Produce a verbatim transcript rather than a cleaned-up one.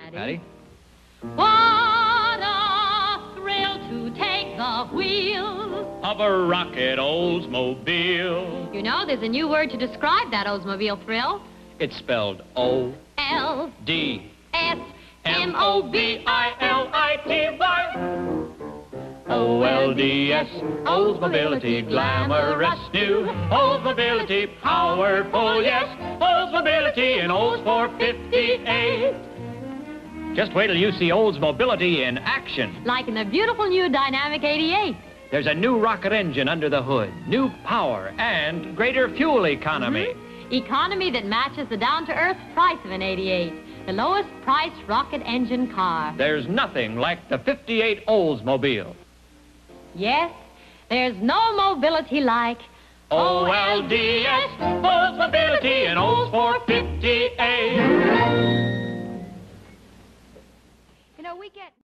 Patty? What a thrill to take the wheel Of a rocket Oldsmobile. You know, there's a new word to describe that Oldsmobile thrill. It's spelled O L D S M O B I L I T Y. O L D S, Oldsmobility, glamorous new. Oldsmobility, powerful, yes. Oldsmobility in Olds four fifty-eight. Just wait till you see Oldsmobility in action. Like in the beautiful new Dynamic eighty-eight. There's a new rocket engine under the hood, new power, and greater fuel economy. Mm-hmm. Economy that matches the down-to-earth price of an eighty-eight. The lowest priced rocket engine car. There's nothing like the fifty-eight Oldsmobile. Yes, there's no mobility like O L D S, Oldsmobility in Olds four fifty-eight. You know, we get...